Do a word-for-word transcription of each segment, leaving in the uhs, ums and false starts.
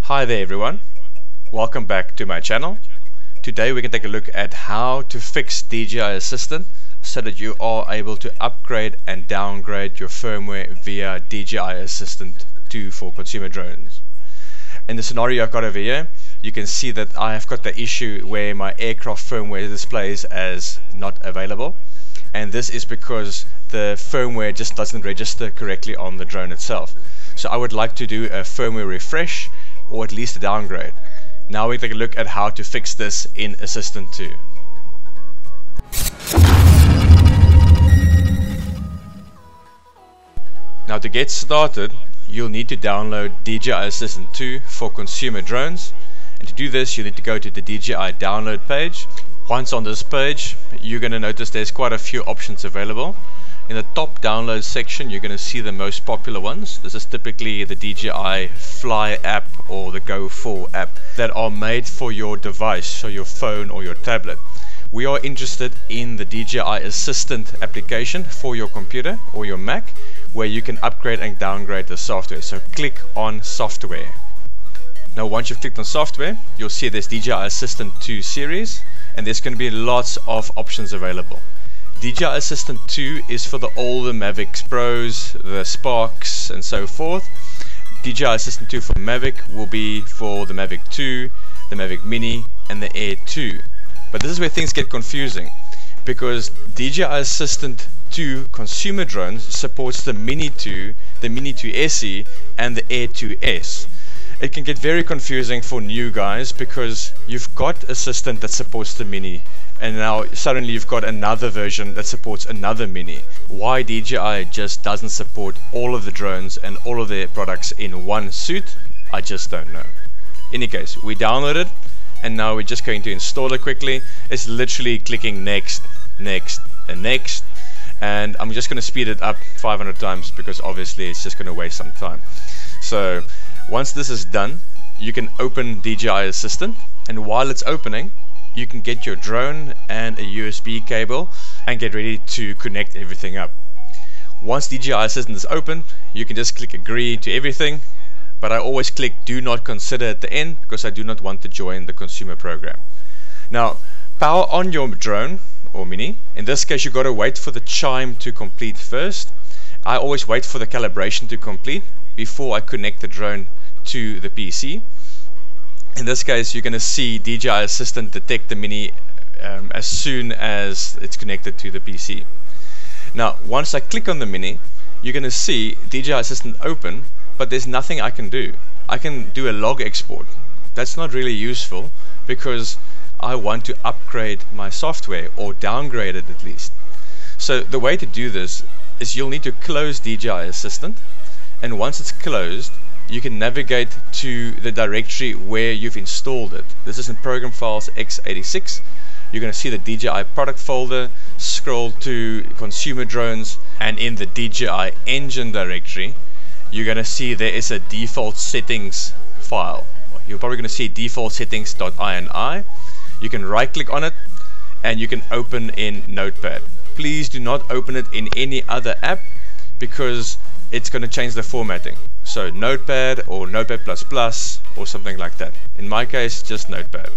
Hi there everyone, welcome back to my channel. Today we can take a look at how to fix D J I Assistant so that you are able to upgrade and downgrade your firmware via D J I Assistant two for consumer drones. In the scenario I've got over here, you can see that I have got the issue where my aircraft firmware displays as not available, and this is because the firmware just doesn't register correctly on the drone itself. So I would like to do a firmware refresh or at least a downgrade. Now we take a look at how to fix this in Assistant two. Now to get started, you'll need to download D J I Assistant two for consumer drones, and to do this you need to go to the D J I download page. Once on this page, you're going to notice there's quite a few options available. In the top download section, you're going to see the most popular ones. This is typically the D J I Fly app or the Go four app that are made for your device, so your phone or your tablet. We are interested in the D J I Assistant application for your computer or your Mac, where you can upgrade and downgrade the software. So click on software. Now once you've clicked on software, you'll see there's D J I Assistant two series, and there's going to be lots of options available. D J I Assistant two is for the older Mavic Pros, the Sparks and so forth. D J I Assistant two for Mavic will be for the Mavic two, the Mavic Mini and the Air two. But this is where things get confusing, because D J I Assistant two consumer drones supports the Mini two, the Mini two S E and the Air two S. It can get very confusing for new guys because you've got Assistant that supports the Mini, and now suddenly you've got another version that supports another Mini. Why D J I just doesn't support all of the drones and all of their products in one suit, I just don't know. In any case, we downloaded it, and now we're just going to install it quickly. It's literally clicking next, next and next, and I'm just going to speed it up five hundred times because obviously it's just going to waste some time. So once this is done, you can open D J I Assistant, and while it's opening, you can get your drone and a U S B cable and get ready to connect everything up. Once D J I Assistant is open, you can just click agree to everything, but I always click do not consider at the end because I do not want to join the consumer program. Now, power on your drone or Mini. In this case, you've got to wait for the chime to complete first. I always wait for the calibration to complete before I connect the drone to the P C. In this case, you're going to see D J I Assistant detect the Mini um, as soon as it's connected to the P C. Now, once I click on the Mini, you're going to see D J I Assistant open, but there's nothing I can do. I can do a log export. That's not really useful because I want to upgrade my software or downgrade it at least. So the way to do this is you'll need to close D J I Assistant, and once it's closed, you can navigate to the directory where you've installed it. This is in Program Files x eighty-six. You're going to see the D J I product folder, scroll to consumer drones, and in the D J I engine directory, you're going to see there is a default settings file. You're probably going to see default settings.ini. You can right click on it and you can open in Notepad. Please do not open it in any other app because it's going to change the formatting. So Notepad or Notepad plus plus or something like that. In my case, just Notepad.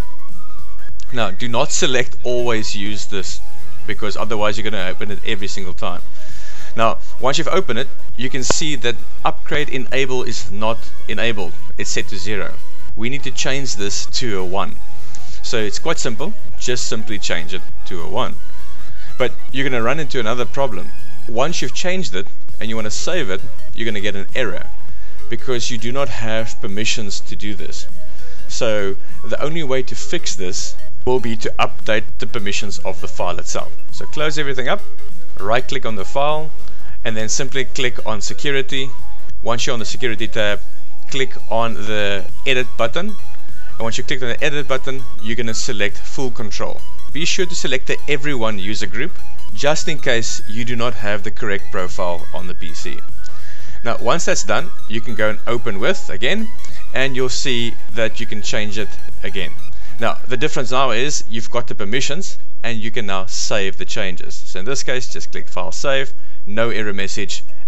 Now, do not select always use this because otherwise you're going to open it every single time. Now, once you've opened it, you can see that upgrade enable is not enabled. It's set to zero. We need to change this to a one. So it's quite simple. Just simply change it to a one. But you're going to run into another problem. Once you've changed it and you want to save it, you're going to get an error because you do not have permissions to do this. So the only way to fix this will be to update the permissions of the file itself. So close everything up, right click on the file, and then simply click on security. Once you're on the security tab, click on the edit button, and once you click on the edit button, you're going to select full control. Be sure to select the everyone user group just in case you do not have the correct profile on the P C. Now once that's done, you can go and open with again, and you'll see that you can change it again. Now the difference now is you've got the permissions and you can now save the changes. So in this case, just click File Save, no error message,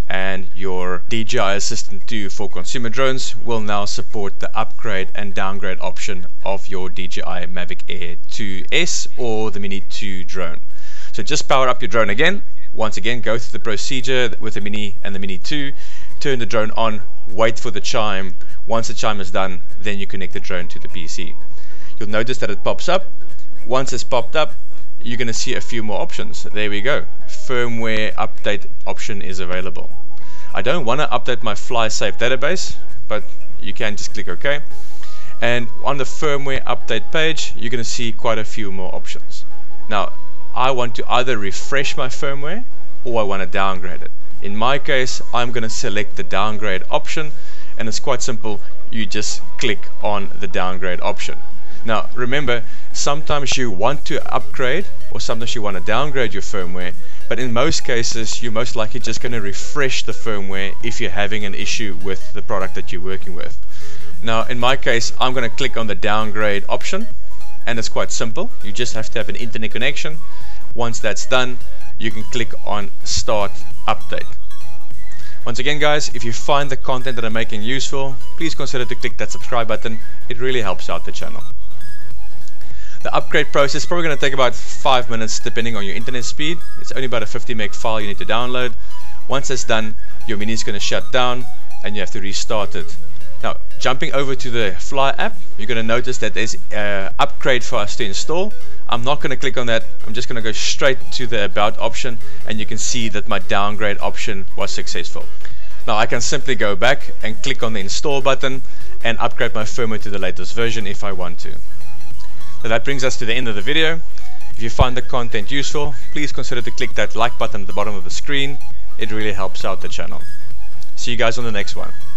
and your D J I Assistant two for consumer drones will now support the upgrade and downgrade option of your D J I Mavic Air two S or the Mini two drone. So just power up your drone again. Once again, go through the procedure with the Mini and the Mini two, turn the drone on, wait for the chime. Once the chime is done, then you connect the drone to the P C. You'll notice that it pops up. Once it's popped up, you're going to see a few more options. There we go. Firmware update option is available. I don't want to update my FlySafe database, but you can just click OK. And on the firmware update page, you're going to see quite a few more options. Now, I want to either refresh my firmware or I want to downgrade it. In my case, I'm going to select the downgrade option, and it's quite simple. You just click on the downgrade option. Now remember, sometimes you want to upgrade or sometimes you want to downgrade your firmware, but in most cases you're most likely just going to refresh the firmware if you're having an issue with the product that you're working with. Now in my case, I'm going to click on the downgrade option, and it's quite simple. You just have to have an internet connection. Once that's done, you can click on Start Update. Once again guys, if you find the content that I'm making useful, please consider to click that subscribe button. It really helps out the channel. The upgrade process is probably going to take about five minutes depending on your internet speed. It's only about a fifty meg file you need to download. Once it's done, your Mini is going to shut down and you have to restart it. Now jumping over to the Fly app, you're going to notice that there's an upgrade for us to install. I'm not going to click on that. I'm just going to go straight to the About option, and you can see that my downgrade option was successful. Now I can simply go back and click on the Install button and upgrade my firmware to the latest version if I want to. So that brings us to the end of the video. If you find the content useful, please consider to click that like button at the bottom of the screen. It really helps out the channel. See you guys on the next one.